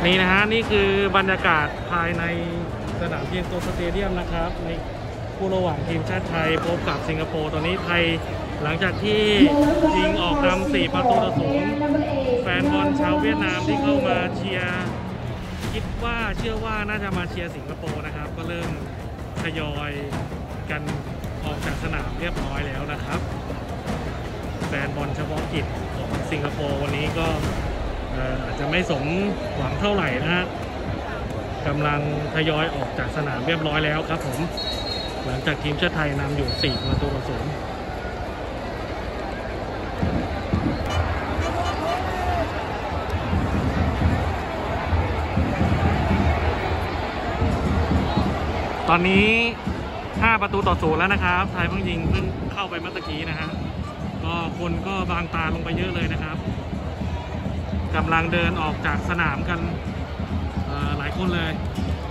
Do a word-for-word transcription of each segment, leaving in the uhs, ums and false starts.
นี่นะฮะนี่คือบรรยากาศภายในสนามเทียนโตสเตเดียมนะครับในคู่ระหว่างทีมชาติไทยพบกับสิงคโปร์ตอนนี้ไทยหลังจากที่ยิงออกนำสี่ประตูต่อศูนย์แฟนบอลชาวเวียดนามที่เข้ามาเชียร์คิดว่าเชื่อว่าน่าจะมาเชียร์สิงคโปร์นะครับก็เริ่มทยอยกันออกจากสนามเรียบร้อยแล้วนะครับแฟนบอลเฉพาะกิจของสิงคโปร์วันนี้ก็อาจจะไม่สมหวังเท่าไหร่นะฮะกำลังทยอยออกจากสนามเรียบร้อยแล้วครับผมหลังจากทีมชาติไทยนำอยู่สี่ประตูต่อศูนย์ตอนนี้ห้าประตูต่อศูนย์แล้วนะครับไทยเพิ่งยิงเพิ่งเข้าไปเมื่อกี้นะฮะก็คนก็บางตาลงไปเยอะเลยนะครับกำลังเดินออกจากสนามกันหลายคนเลย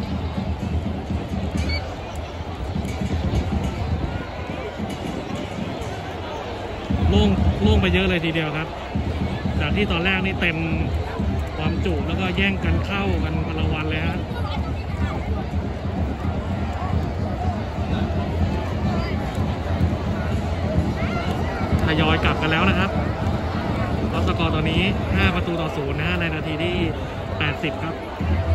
โล่งโล่งไปเยอะเลยทีเดียวครับจากที่ตอนแรกนี่เต็มความจุแล้วก็แย่งกันเข้ากันพลวันเลยฮะทยอยกลับกันแล้วนะครับสกอร์ตอนนี้ห้าประตูต่อศูนย์นะในนาทีที่แปดสิบครับ